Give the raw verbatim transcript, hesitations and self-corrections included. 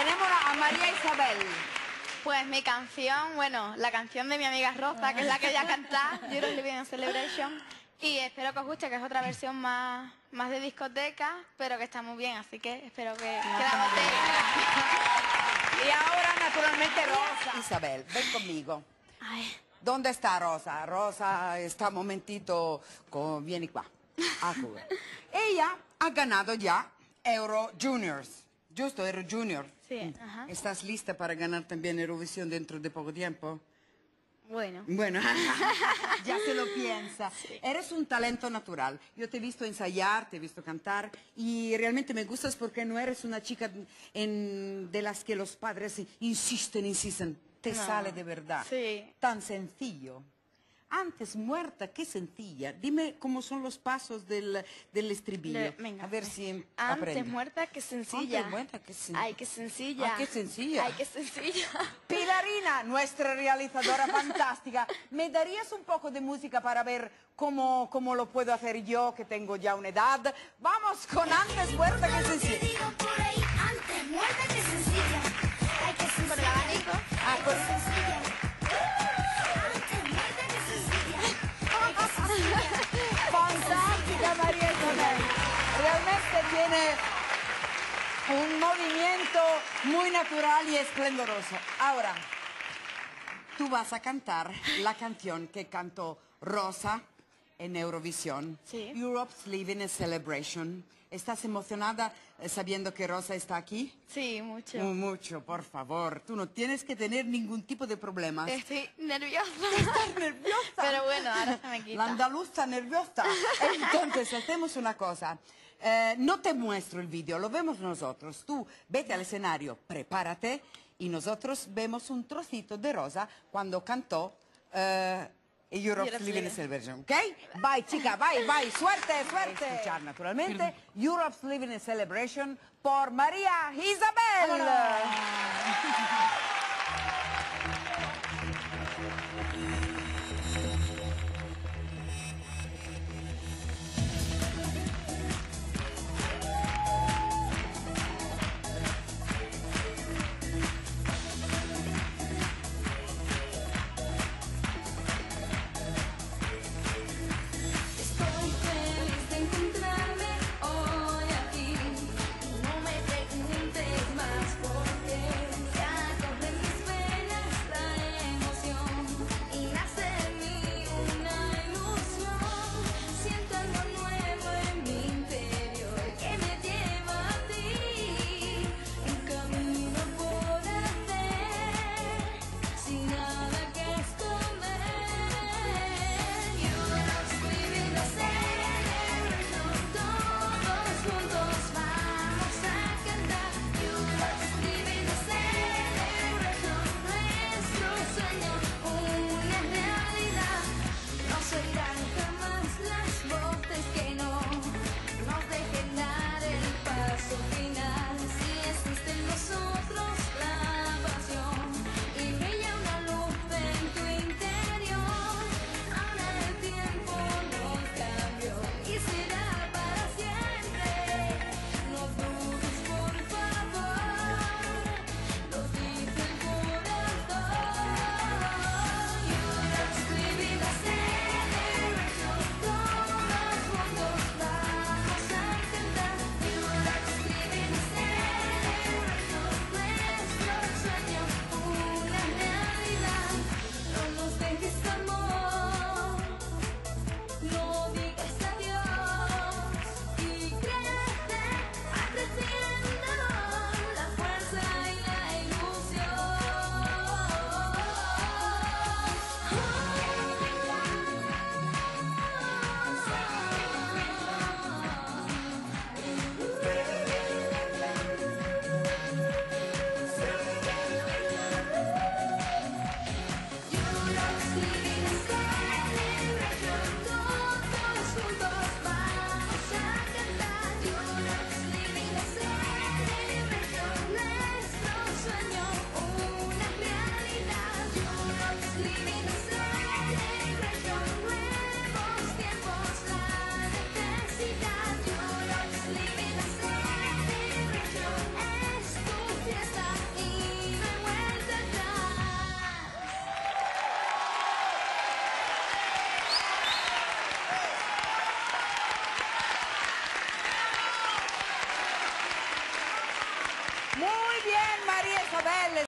tenemos a María Isabel. Pues mi canción, bueno, la canción de mi amiga Rosa, que es la que ella canta, You're Living in Celebration, y espero que os guste, que es otra versión más, más de discoteca, pero que está muy bien, así que espero que, que la votéis. Y ahora, naturalmente, Rosa. Isabel, ven conmigo. Ay. ¿Dónde está Rosa? Rosa está un momentito, con... vieni qua. Acá. Ella ha ganado ya Euro Juniors. Justo, Euro Junior. Sí, ajá. ¿Estás lista para ganar también Eurovisión dentro de poco tiempo? Bueno. Bueno, ya se lo piensa. Sí. Eres un talento natural. Yo te he visto ensayar, te he visto cantar y realmente me gustas porque no eres una chica en, de las que los padres insisten, insisten. Te No. sale de verdad. Sí. Tan sencillo. Antes muerta, qué sencilla. Dime cómo son los pasos del, del estribillo. Le, venga, a ver pues. si Antes aprende. muerta que sencilla. Antes muerta que sencilla. Ay, qué sencilla. Ay, qué sencilla. Ay, qué sencilla. Pilarina, nuestra realizadora fantástica, ¿me darías un poco de música para ver cómo, cómo lo puedo hacer yo, que tengo ya una edad? Vamos con Antes muerta que sencilla. Antes muerta que sencilla. Ay, que sencilla. Por el abanico. Ah, con... Fantástica María Isabel. Realmente tiene un movimiento muy natural y esplendoroso. Ahora, tú vas a cantar la canción que cantó Rosa en Eurovisión. Sí. Europe's Living a Celebration. ¿Estás emocionada eh, sabiendo que Rosa está aquí? Sí, mucho. Oh, mucho, por favor. Tú no tienes que tener ningún tipo de problemas. Estoy nerviosa. ¿Estás nerviosa? Pero bueno, ahora se me quita. La andaluza nerviosa. Entonces, hacemos una cosa. Eh, no te muestro el vídeo, lo vemos nosotros. Tú vete al escenario, prepárate y nosotros vemos un trocito de Rosa cuando cantó eh, Europe's Living a Celebration, ¿ok? Vai, chica, vai, vai, suerte, suerte. Escuchar, naturalmente, Europe's Living a Celebration por María Isabel. Estoy feliz de encontrarme hoy aquí. No me preguntes más por qué. Ya corre en mis venas la emoción y nace en mí una Muy bien, María Isabel.